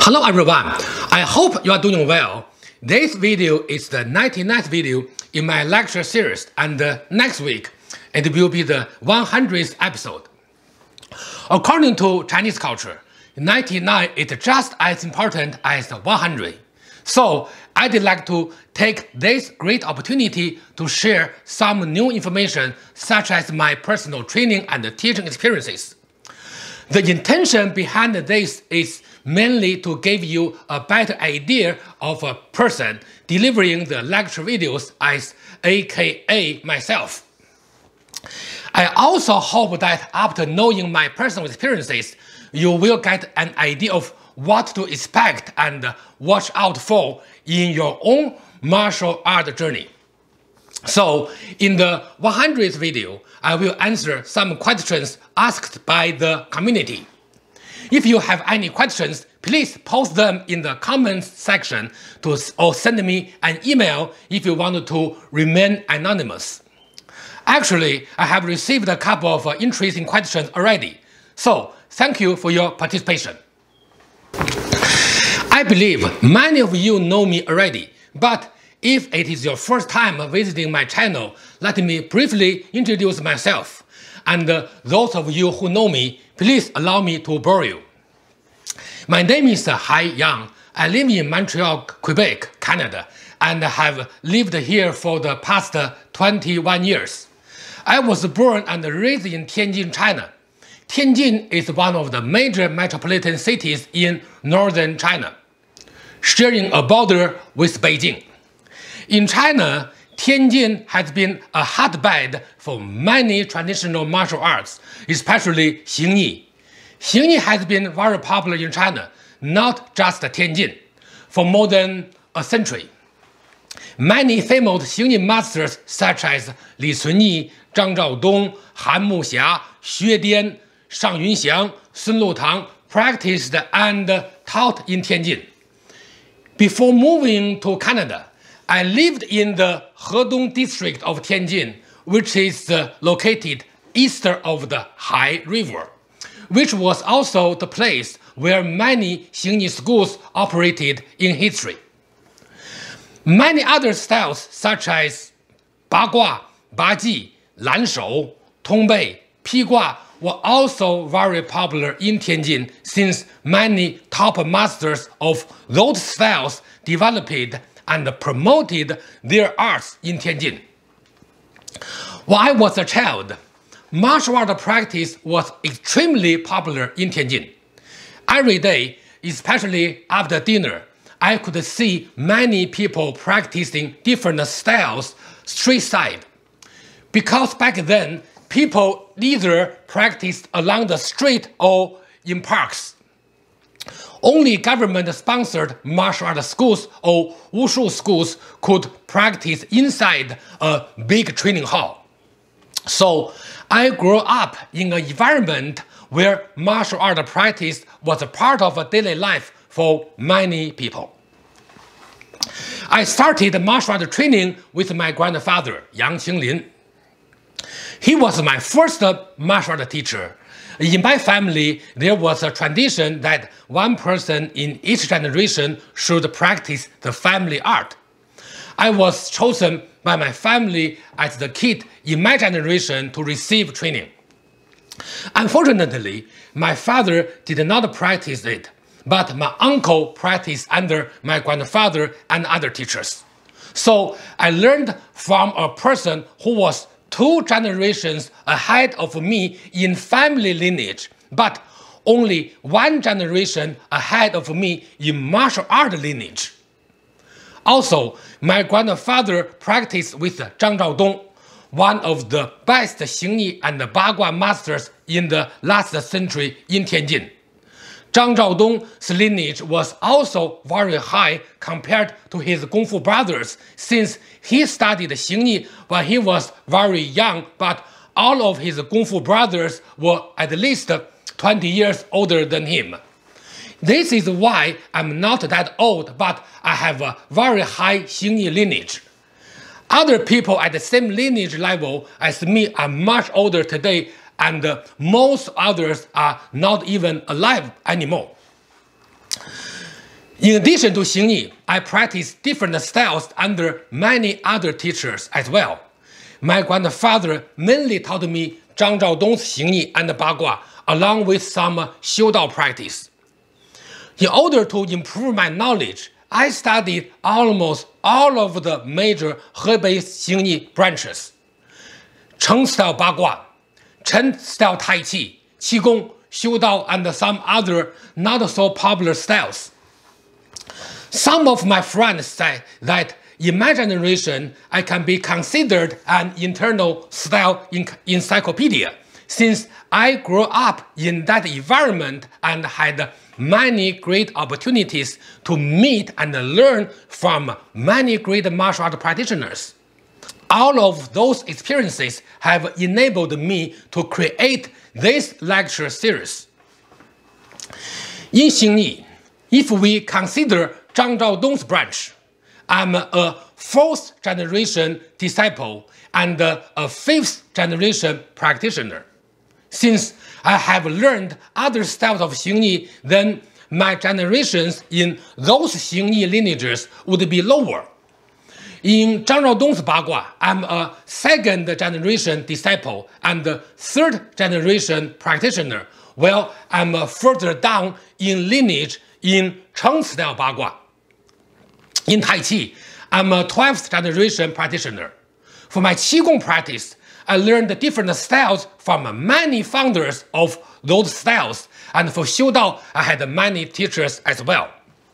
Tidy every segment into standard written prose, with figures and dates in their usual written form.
Hello everyone, I hope you are doing well. This video is the 99th video in my lecture series, and next week it will be the 100th episode. According to Chinese culture, 99 is just as important as 100. So I'd like to take this great opportunity to share some new information such as my personal training and teaching experiences. The intention behind this is mainly to give you a better idea of a person delivering the lecture videos as aka myself. I also hope that after knowing my personal experiences, you will get an idea of what to expect and watch out for in your own martial art journey. So, in the 100th video, I will answer some questions asked by the community. If you have any questions, please post them in the comments section or send me an email if you want to remain anonymous. Actually, I have received a couple of interesting questions already, so thank you for your participation. I believe many of you know me already, but if it is your first time visiting my channel, let me briefly introduce myself. And those of you who know me, please allow me to bore you. My name is Hai Yang. I live in Montreal, Quebec, Canada, and have lived here for the past 21 years. I was born and raised in Tianjin, China. Tianjin is one of the major metropolitan cities in northern China, sharing a border with Beijing. In China, Tianjin has been a hotbed for many traditional martial arts, especially Xingyi. Xingyi has been very popular in China, not just Tianjin, for more than a century. Many famous Xingyi masters such as Li Cunyi, Zhang Zhaodong, Han Muxia, Xue Dian, Shang Yunxiang, Sun Lutang practiced and taught in Tianjin. Before moving to Canada, I lived in the Hedong district of Tianjin, which is located east of the Hai River, which was also the place where many Xingyi schools operated in history. Many other styles such as Bagua, Baji, Lanshou, Tongbei, Pigua were also very popular in Tianjin since many top masters of those styles developed and promoted their arts in Tianjin. When I was a child, martial art practice was extremely popular in Tianjin. Every day, especially after dinner, I could see many people practicing different styles street side. Because back then, people either practiced along the street or in parks. Only government-sponsored martial art schools or wushu schools could practice inside a big training hall. So I grew up in an environment where martial art practice was a part of daily life for many people. I started martial art training with my grandfather, Yang Qinglin. He was my first martial art teacher. In my family, there was a tradition that one person in each generation should practice the family art. I was chosen by my family as the kid in my generation to receive training. Unfortunately, my father did not practice it, but my uncle practiced under my grandfather and other teachers. So I learned from a person who was 2 generations ahead of me in family lineage, but only 1 generation ahead of me in martial art lineage. Also, my grandfather practiced with Zhang Zhaodong, one of the best Xingyi and Bagua masters in the last century in Tianjin. Zhang Zhaodong's lineage was also very high compared to his Kung Fu brothers, since he studied Xingyi when he was very young, but all of his Kung Fu brothers were at least 20 years older than him. This is why I'm not that old, but I have a very high Xingyi lineage. Other people at the same lineage level as me are much older today, and most others are not even alive anymore. In addition to Xingyi, I practice different styles under many other teachers as well. My grandfather mainly taught me Zhang Zhaodong's Xingyi and Bagua, along with some Xiu Dao practice. In order to improve my knowledge, I studied almost all of the major Hebei Xingyi branches: Cheng style Bagua, Chen style Tai Chi, Qigong, Xiu Dao, and some other not so popular styles. Some of my friends say that in my generation, I can be considered an internal style encyclopedia, since I grew up in that environment and had many great opportunities to meet and learn from many great martial art practitioners. All of those experiences have enabled me to create this lecture series. In Xingyi, if we consider Zhang Zhaodong's branch, I'm a 4th generation disciple and a 5th generation practitioner. Since I have learned other styles of Xingyi, then my generations in those Xingyi lineages would be lower. In Zhang Zhaodong's Bagua, I'm a 2nd generation disciple and a 3rd generation practitioner, while I'm further down in lineage in Cheng style Bagua. In Tai Chi, I'm a 12th generation practitioner. For my Qigong practice, I learned different styles from many founders of those styles, and for Xiu Dao, I had many teachers as well.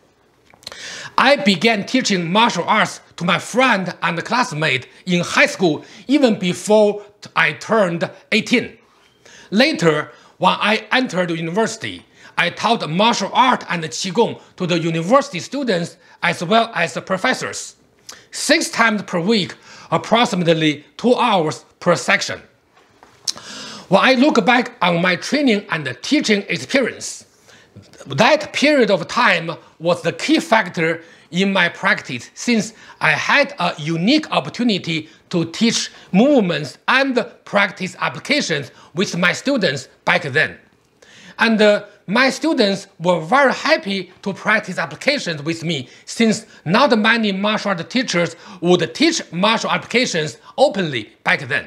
I began teaching martial arts to my friend and classmate in high school even before I turned 18. Later, when I entered university, I taught martial art and Qigong to the university students as well as the professors, 6 times per week, approximately 2 hours per section. When I look back on my training and teaching experience, that period of time was the key factor in my practice, since I had a unique opportunity to teach movements and practice applications with my students back then. And my students were very happy to practice applications with me, since not many martial art teachers would teach martial applications openly back then.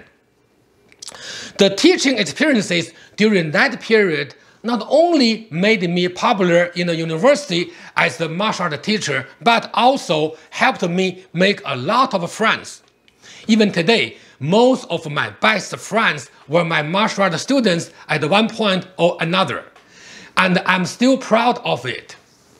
The teaching experiences during that period not only made me popular in the university as a martial art teacher, but also helped me make a lot of friends. Even today, most of my best friends were my martial art students at one point or another, and I'm still proud of it.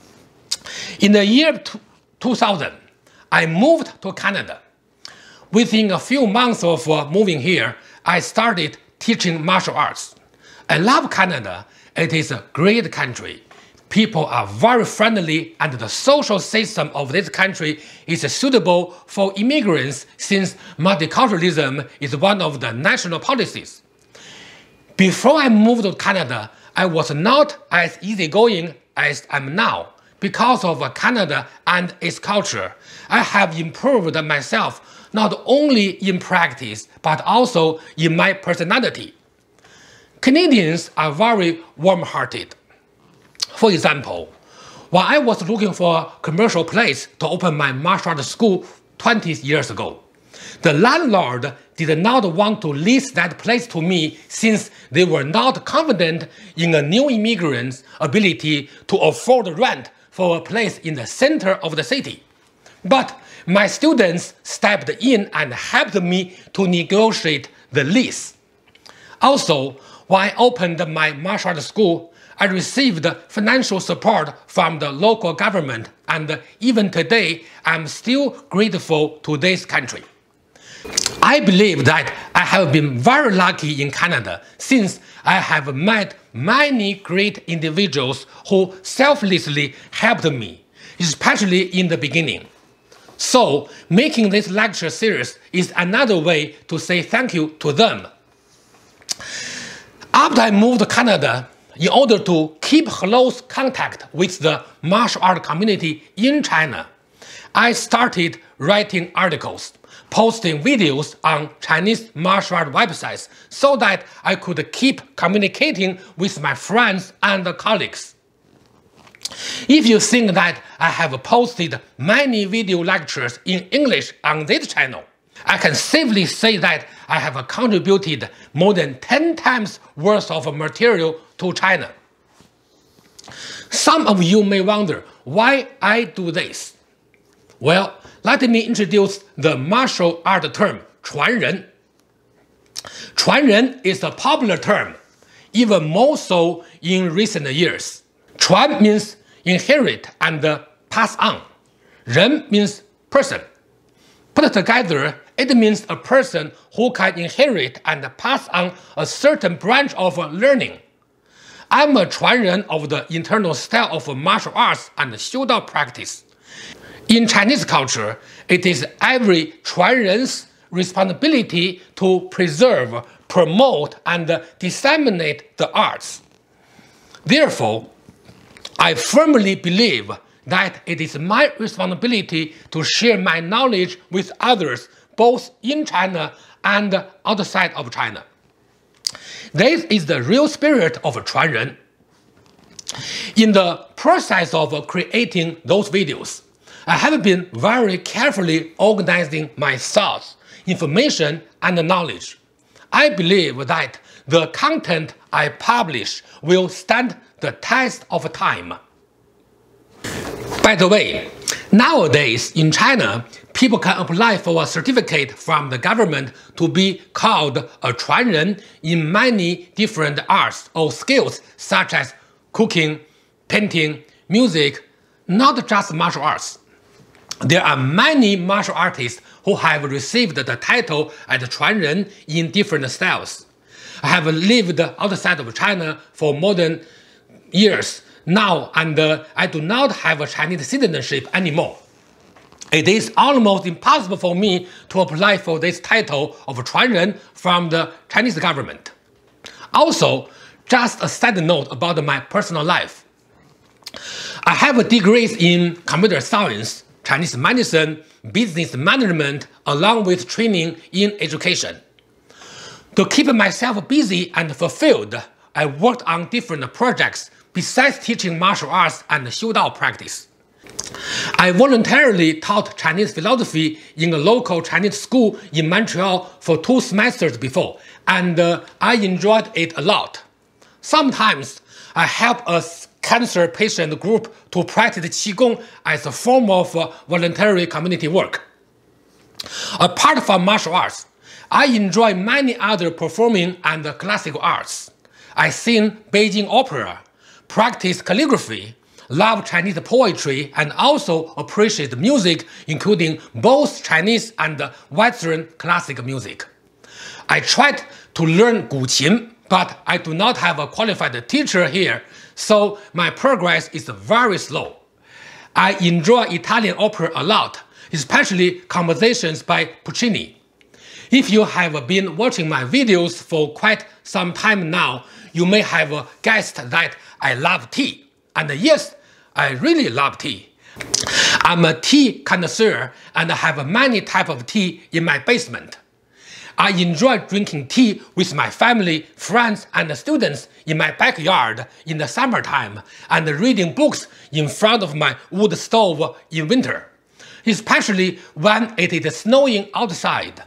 In the year 2000, I moved to Canada. Within a few months of moving here, I started teaching martial arts. I love Canada. It is a great country. People are very friendly, and the social system of this country is suitable for immigrants, since multiculturalism is one of the national policies. Before I moved to Canada, I was not as easygoing as I'm now. Because of Canada and its culture, I have improved myself not only in practice, but also in my personality. Canadians are very warm-hearted. For example, when I was looking for a commercial place to open my martial arts school 20 years ago, the landlord did not want to lease that place to me, since they were not confident in a new immigrant's ability to afford rent for a place in the center of the city. But my students stepped in and helped me to negotiate the lease. Also, when I opened my martial arts school, I received financial support from the local government, and even today, I'm still grateful to this country. I believe that I have been very lucky in Canada, since I have met many great individuals who selflessly helped me, especially in the beginning. So, making this lecture series is another way to say thank you to them. After I moved to Canada, in order to keep close contact with the martial art community in China, I started writing articles, posting videos on Chinese martial art websites, so that I could keep communicating with my friends and colleagues. If you think that I have posted many video lectures in English on this channel, I can safely say that I have contributed more than 10 times worth of material to China. Some of you may wonder why I do this. Well, let me introduce the martial art term, 传人. 传人 is a popular term, even more so in recent years. 传 means inherit and pass on. 人 means person. Put together, it means a person who can inherit and pass on a certain branch of learning. I'm a 传人 of the internal style of martial arts and Xiudao practice. In Chinese culture, it is every 传人's responsibility to preserve, promote, and disseminate the arts. Therefore, I firmly believe that it is my responsibility to share my knowledge with others both in China and outside of China. This is the real spirit of 传人. In the process of creating those videos, I have been very carefully organizing my thoughts, information, and knowledge. I believe that the content I publish will stand the test of time. By the way, nowadays in China, people can apply for a certificate from the government to be called a 传人 in many different arts or skills such as cooking, painting, music, not just martial arts. There are many martial artists who have received the title as 传人 in different styles. I have lived outside of China for more than years now, and I do not have a Chinese citizenship anymore. It is almost impossible for me to apply for this title of 传人 from the Chinese government. Also, just a side note about my personal life. I have degrees in computer science, Chinese medicine, business management, along with training in education. To keep myself busy and fulfilled, I worked on different projects besides teaching martial arts and Xiudao practice. I voluntarily taught Chinese philosophy in a local Chinese school in Montreal for 2 semesters before, and I enjoyed it a lot. Sometimes I help a cancer patient group to practice Qigong as a form of voluntary community work. Apart from martial arts, I enjoy many other performing and classical arts. I sing Beijing opera, practice calligraphy, love Chinese poetry, and also appreciate music, including both Chinese and Western classical music. I tried to learn Guqin, but I do not have a qualified teacher here, so my progress is very slow. I enjoy Italian opera a lot, especially compositions by Puccini. If you have been watching my videos for quite some time now, you may have guessed that I love tea. And yes, I really love tea. I'm a tea connoisseur and have many types of tea in my basement. I enjoy drinking tea with my family, friends, and students in my backyard in the summertime and reading books in front of my wood stove in winter, especially when it is snowing outside.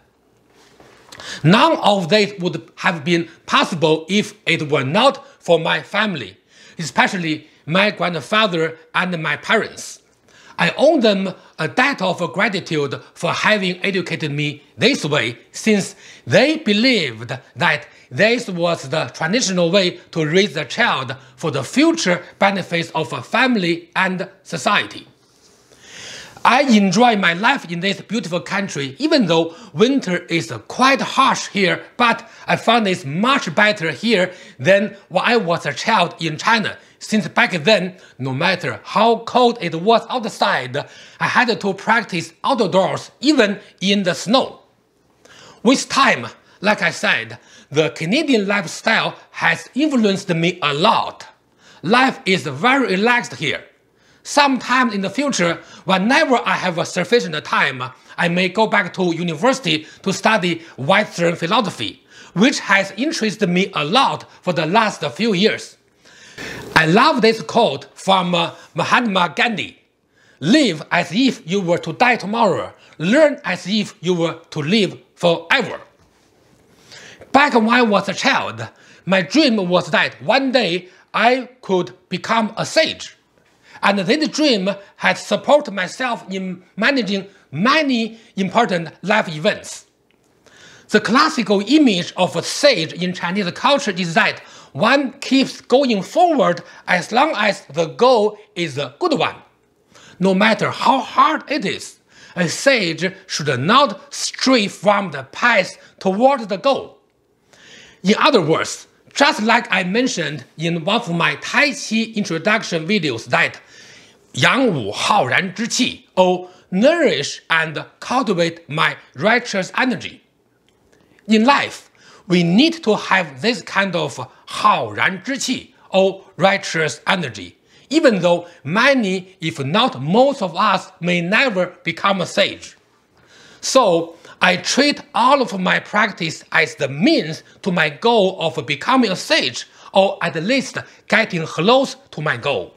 None of this would have been possible if it were not for my family, especially my grandfather and my parents. I owe them a debt of gratitude for having educated me this way, since they believed that this was the traditional way to raise a child for the future benefits of a family and society. I enjoy my life in this beautiful country, even though winter is quite harsh here, but I found it much better here than when I was a child in China, since back then, no matter how cold it was outside, I had to practice outdoors, even in the snow. With time, like I said, the Canadian lifestyle has influenced me a lot. Life is very relaxed here. Sometime in the future, whenever I have a sufficient time, I may go back to university to study Western philosophy, which has interested me a lot for the last few years. I love this quote from Mahatma Gandhi. Live as if you were to die tomorrow. Learn as if you were to live forever. Back when I was a child, my dream was that one day I could become a sage. And this dream has supported myself in managing many important life events. The classical image of a sage in Chinese culture is that one keeps going forward as long as the goal is a good one. No matter how hard it is, a sage should not stray from the path toward the goal. In other words, just like I mentioned in one of my Tai Chi introduction videos that 养吾浩然之气, or nourish and cultivate my righteous energy. In life, we need to have this kind of 浩然之气, or righteous energy, even though many, if not most of us, may never become a sage. So, I treat all of my practice as the means to my goal of becoming a sage, or at least getting close to my goal.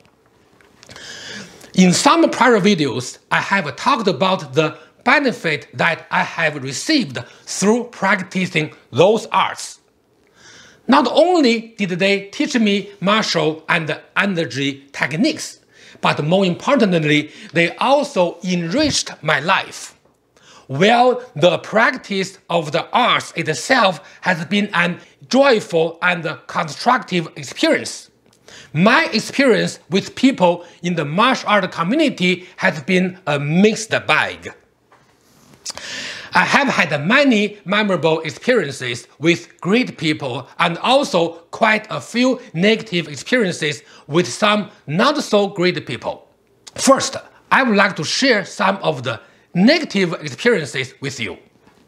In some prior videos, I have talked about the benefit that I have received through practicing those arts. Not only did they teach me martial and energy techniques, but more importantly, they also enriched my life. While the practice of the arts itself has been an joyful and constructive experience, my experience with people in the martial art community has been a mixed bag. I have had many memorable experiences with great people and also quite a few negative experiences with some not so great people. First, I would like to share some of the negative experiences with you.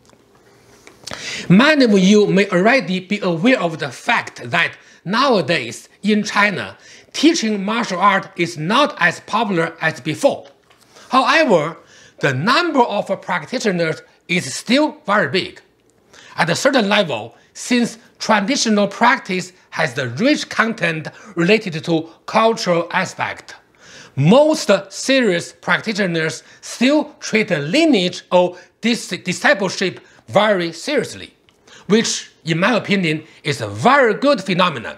Many of you may already be aware of the fact that nowadays in China, teaching martial art is not as popular as before. However, the number of practitioners is still very big. At a certain level, since traditional practice has the rich content related to cultural aspect, most serious practitioners still treat the lineage or discipleship very seriously, which, in my opinion, is a very good phenomenon.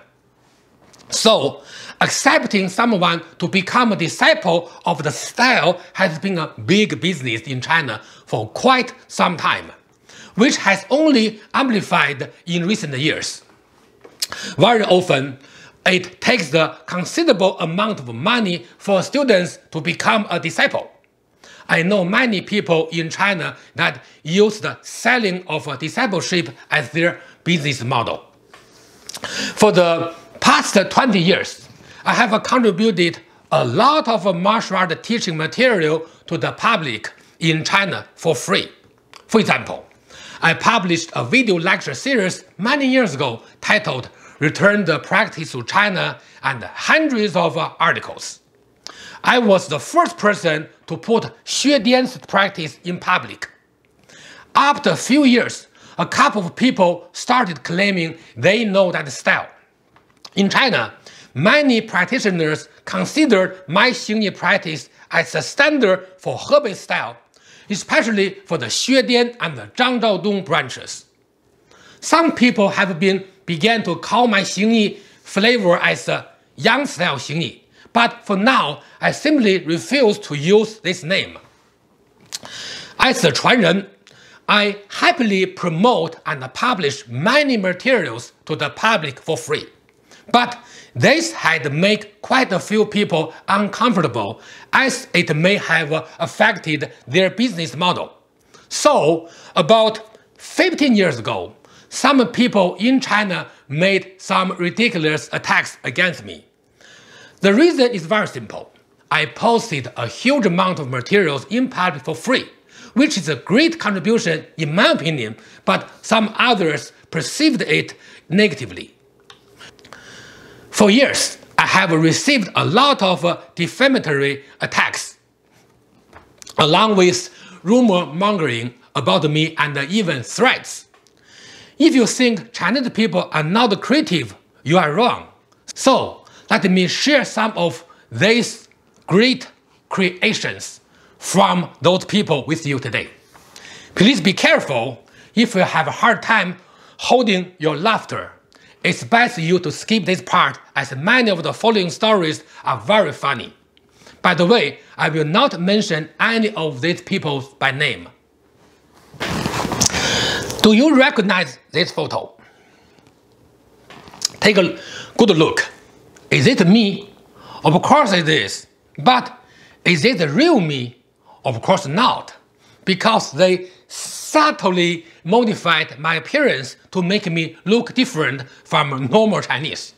So, accepting someone to become a disciple of the style has been a big business in China for quite some time, which has only amplified in recent years. Very often, it takes a considerable amount of money for students to become a disciple. I know many people in China that use the selling of discipleship as their business model. For the past 20 years, I have contributed a lot of martial art teaching material to the public in China for free. For example, I published a video lecture series many years ago titled Return the Practice to China and hundreds of articles. I was the first person to put Xue Dian's practice in public. After a few years, a couple of people started claiming they know that style. In China, many practitioners consider my Xingyi practice as a standard for Hebei style, especially for the Xue Dian and the Zhang Zhaodong branches. Some people have began to call my Xingyi flavor as a Yang style Xingyi, but for now, I simply refuse to use this name. As a 传人, I happily promote and publish many materials to the public for free. But this had made quite a few people uncomfortable, as it may have affected their business model. So, about 15 years ago, some people in China made some ridiculous attacks against me. The reason is very simple. I posted a huge amount of materials in public for free, which is a great contribution in my opinion, but some others perceived it negatively. For years, I have received a lot of defamatory attacks, along with rumor mongering about me and even threats. If you think Chinese people are not creative, you are wrong. So, let me share some of these great creations from those people with you today. Please be careful if you have a hard time holding your laughter. It's best you to skip this part, as many of the following stories are very funny. By the way, I will not mention any of these people by name. Do you recognize this photo? Take a good look. Is it me? Of course it is. But is it the real me? Of course not. Because they subtly modified my appearance to make me look different from normal Chinese.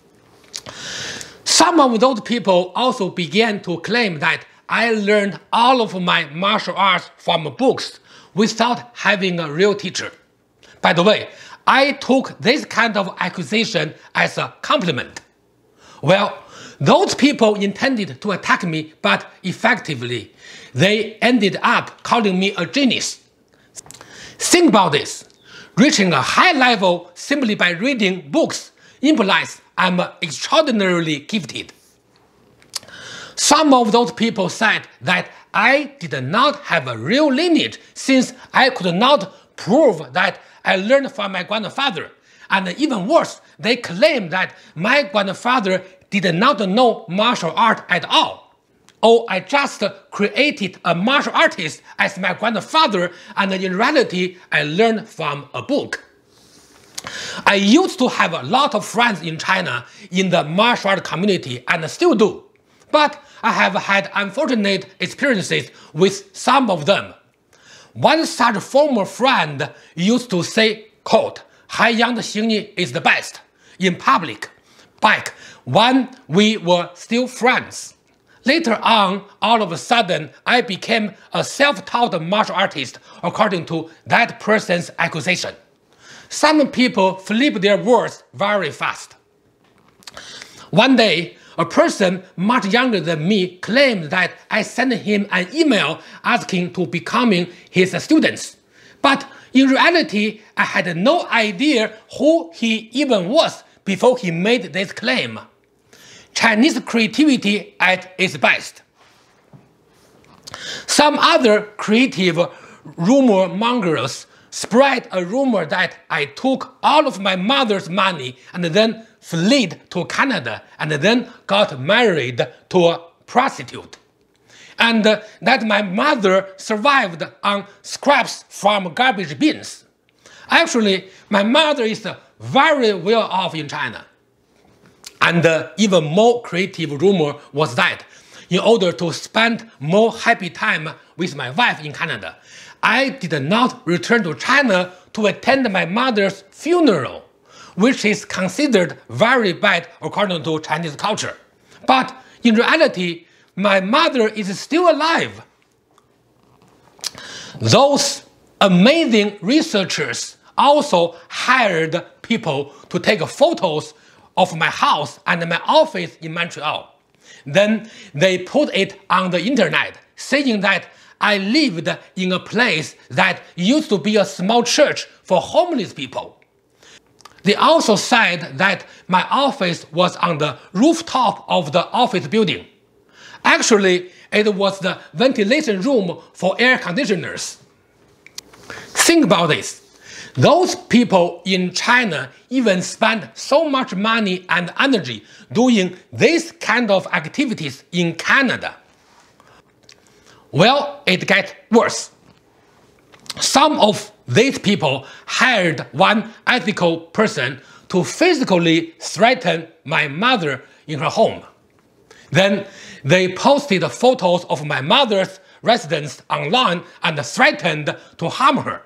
Some of those people also began to claim that I learned all of my martial arts from books without having a real teacher. By the way, I took this kind of accusation as a compliment. Well, those people intended to attack me, but effectively, they ended up calling me a genius. Think about this. Reaching a high level simply by reading books implies I'm extraordinarily gifted. Some of those people said that I did not have a real lineage since I could not prove that I learned from my grandfather. And even worse, they claimed that my grandfather did not know martial art at all. Or I just created a martial artist as my grandfather, and in reality, I learned from a book. I used to have a lot of friends in China in the martial art community, and still do. But I have had unfortunate experiences with some of them. One such former friend used to say, quote, 海洋的形意 is the best, in public, back when we were still friends. Later on, all of a sudden, I became a self-taught martial artist according to that person's accusation. Some people flip their words very fast. One day, a person much younger than me claimed that I sent him an email asking to becoming his students. But in reality, I had no idea who he even was before he made this claim. Chinese creativity at its best. Some other creative rumor mongers spread a rumor that I took all of my mother's money and then fled to Canada and then got married to a prostitute. And that my mother survived on scraps from garbage bins. Actually, my mother is very well off in China. And even more creative rumor was that in order to spend more happy time with my wife in Canada, I did not return to China to attend my mother's funeral, which is considered very bad according to Chinese culture. But in reality, my mother is still alive. Those amazing researchers also hired people to take photos of my house and my office in Montreal. Then they put it on the internet, saying that I lived in a place that used to be a small church for homeless people. They also said that my office was on the rooftop of the office building. Actually, it was the ventilation room for air conditioners. Think about this. Those people in China even spend so much money and energy doing this kind of activities in Canada. Well, it gets worse. Some of these people hired one ethical person to physically threaten my mother in her home. Then they posted photos of my mother's residence online and threatened to harm her.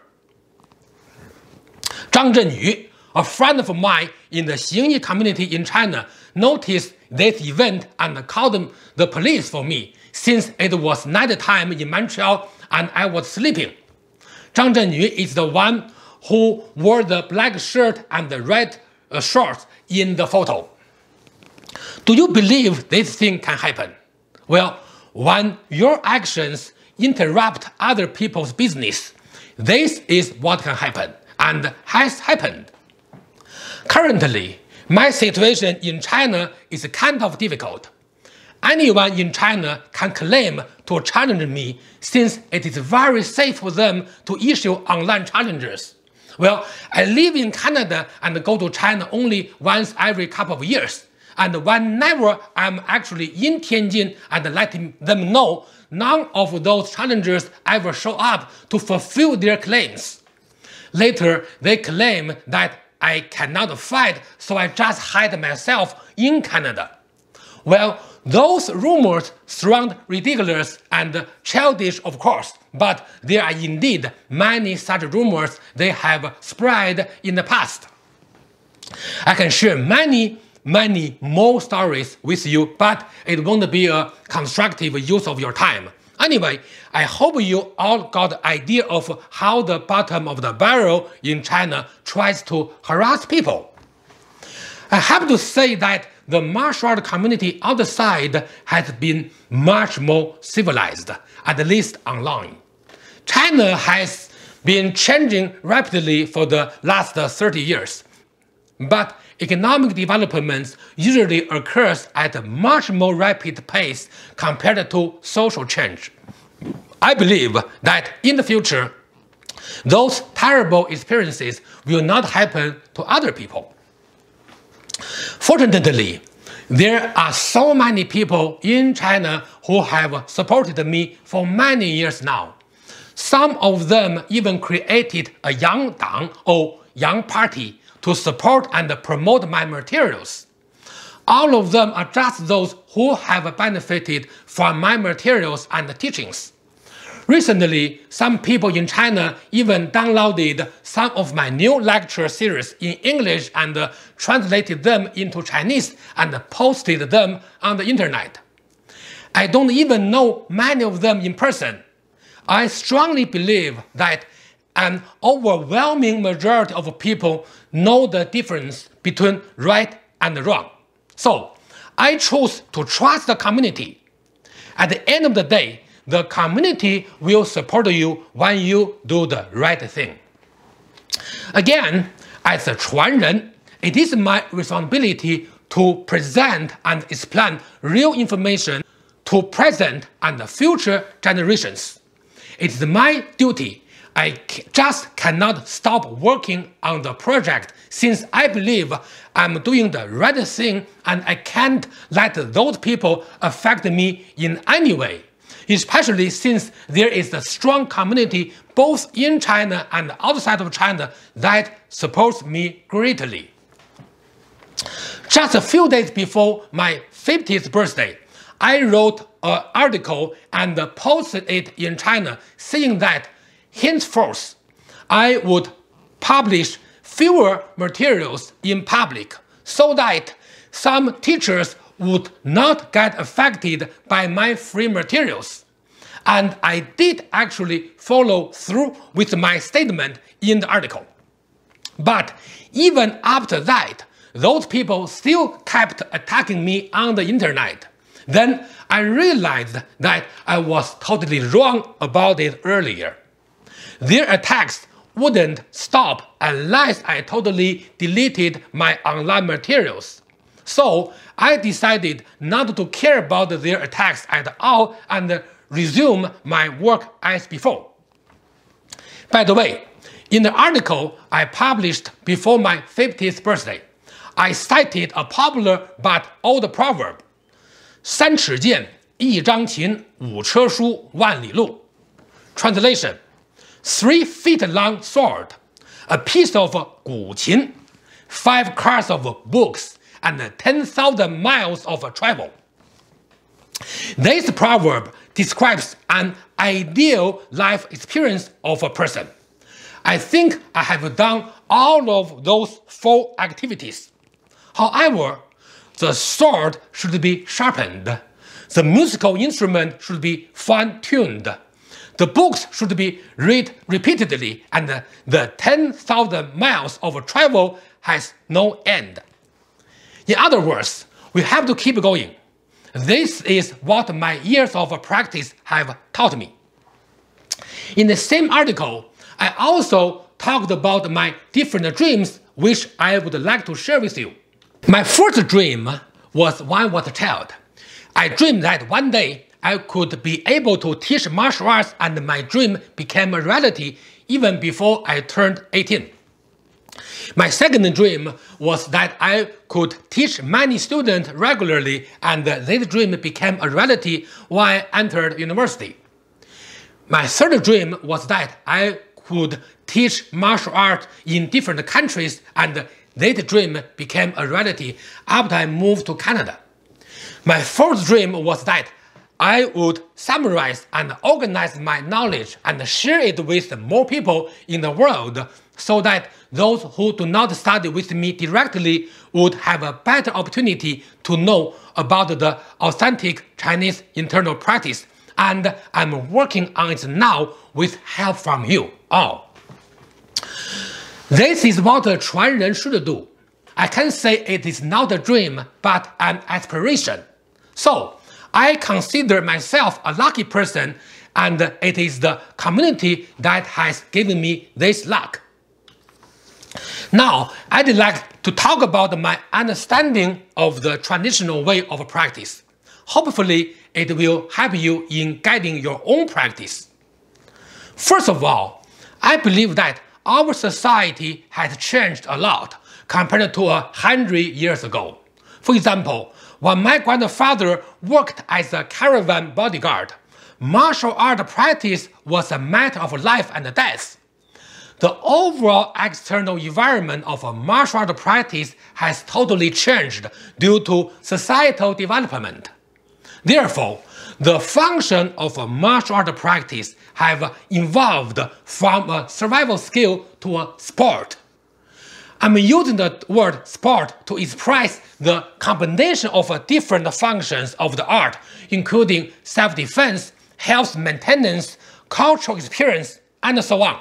Zhang Zhenyu, a friend of mine in the Xingyi community in China, noticed this event and called the police for me, since it was night time in Montreal and I was sleeping. Zhang Zhenyu is the one who wore the black shirt and the red shorts in the photo. Do you believe this thing can happen? Well, when your actions interrupt other people's business, this is what can happen, and has happened. Currently, My situation in China is kind of difficult. Anyone in China can claim to challenge me since it is very safe for them to issue online challenges. Well, I live in Canada and go to China only once every couple of years. And whenever I'm actually in Tianjin and letting them know, none of those challengers ever show up to fulfill their claims. Later, they claim that I cannot fight, so I just hide myself in Canada. Well, those rumors sound ridiculous and childish, of course, but there are indeed many such rumors they have spread in the past. I can share many more stories with you, but it won't be a constructive use of your time. Anyway, I hope you all got the idea of how the bottom of the barrel in China tries to harass people. I have to say that the martial art community outside has been much more civilized, at least online. China has been changing rapidly for the last 30 years, but economic development usually occurs at a much more rapid pace compared to social change. I believe that in the future, those terrible experiences will not happen to other people. Fortunately, there are so many people in China who have supported me for many years now. Some of them even created a Yang Dang or Yang Party to support and promote my materials. All of them are just those who have benefited from my materials and teachings. Recently, some people in China even downloaded some of my new lecture series in English and translated them into Chinese and posted them on the internet. I don't even know many of them in person. I strongly believe that an overwhelming majority of people know the difference between right and wrong. So, I choose to trust the community. At the end of the day, the community will support you when you do the right thing. Again, as a 传人, it is my responsibility to present and explain real information to present and future generations. It is my duty. I just cannot stop working on the project since I believe I'm doing the right thing and I can't let those people affect me in any way, especially since there is a strong community both in China and outside of China that supports me greatly. Just a few days before my 50th birthday, I wrote an article and posted it in China saying that henceforth, I would publish fewer materials in public so that some teachers would not get affected by my free materials. And I did actually follow through with my statement in the article. But even after that, those people still kept attacking me on the internet. Then I realized that I was totally wrong about it earlier. Their attacks wouldn't stop unless I totally deleted my online materials. So I decided not to care about their attacks at all and resume my work as before. By the way, in the article I published before my 50th birthday, I cited a popular but old proverb, 三尺剑，一张琴，五车书，万里路. Translation: 3 feet long sword, a piece of 古琴, 5 cars of books, and 10,000 miles of travel. This proverb describes an ideal life experience of a person. I think I have done all of those 4 activities. However, the sword should be sharpened, the musical instrument should be fine-tuned, the books should be read repeatedly, and the 10,000 miles of travel has no end. In other words, we have to keep going. This is what my years of practice have taught me. In the same article, I also talked about my different dreams which I would like to share with you. My first dream was when I was a child. I dreamed that one day I could be able to teach martial arts, and my dream became a reality even before I turned 18. My second dream was that I could teach many students regularly, and this dream became a reality when I entered university. My third dream was that I could teach martial arts in different countries, and this dream became a reality after I moved to Canada. My fourth dream was that I would summarize and organize my knowledge and share it with more people in the world so that those who do not study with me directly would have a better opportunity to know about the authentic Chinese internal practice. And I'm working on it now with help from you all. This is what a 传人 should do. I can say it is not a dream, but an aspiration. So, I consider myself a lucky person, and it is the community that has given me this luck. Now, I'd like to talk about my understanding of the traditional way of practice. Hopefully, it will help you in guiding your own practice. First of all, I believe that our society has changed a lot compared to 100 years ago. For example, when my grandfather worked as a caravan bodyguard, martial art practice was a matter of life and death. The overall external environment of martial art practice has totally changed due to societal development. Therefore, the function of martial art practice have evolved from a survival skill to a sport. I'm using the word sport to express the combination of different functions of the art, including self-defense, health maintenance, cultural experience, and so on.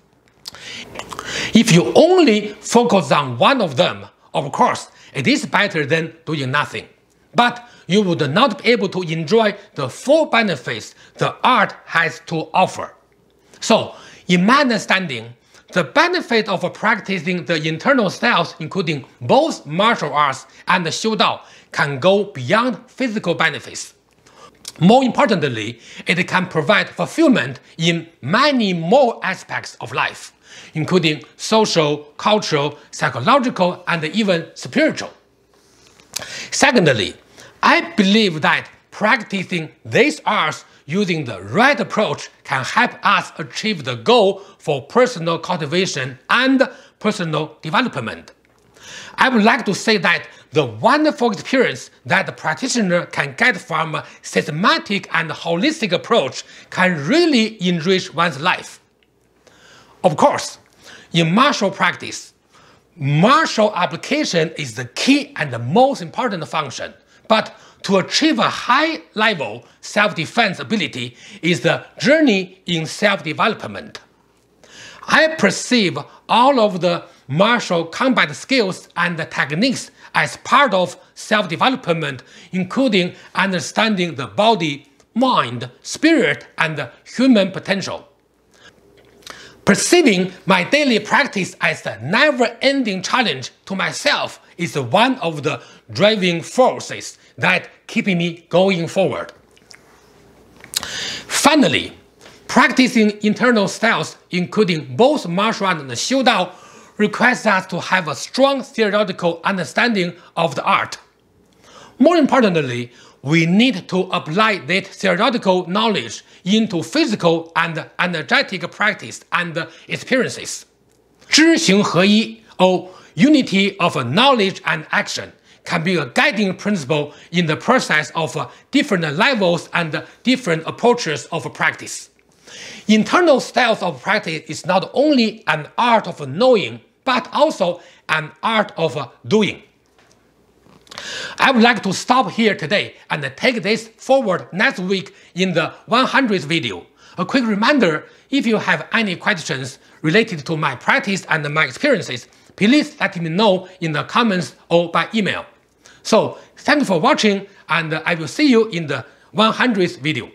If you only focus on one of them, of course, it is better than doing nothing. But you would not be able to enjoy the full benefits the art has to offer. So, in my understanding, the benefit of practicing the internal styles, including both martial arts and Xiudao, can go beyond physical benefits. More importantly, it can provide fulfillment in many more aspects of life, including social, cultural, psychological, and even spiritual. Secondly, I believe that practicing these arts using the right approach can help us achieve the goal for personal cultivation and personal development. I would like to say that the wonderful experience that the practitioner can get from a systematic and holistic approach can really enrich one's life. Of course, in martial practice, martial application is the key and the most important function, but to achieve a high-level self-defense ability is the journey in self-development. I perceive all of the martial combat skills and techniques as part of self-development, including understanding the body, mind, spirit, and human potential. Perceiving my daily practice as a never-ending challenge to myself is one of the driving forces that keep me going forward. Finally, practicing internal styles, including both martial art and Xiudao, requires us to have a strong theoretical understanding of the art. More importantly, we need to apply that theoretical knowledge into physical and energetic practice and experiences. 知行合一, or unity of knowledge and action, can be a guiding principle in the process of different levels and different approaches of practice. Internal styles of practice is not only an art of knowing, but also an art of doing. I would like to stop here today and take this forward next week in the 100th video. A quick reminder, if you have any questions related to my practice and my experiences, please let me know in the comments or by email. So, thank you for watching, and I will see you in the 100th video.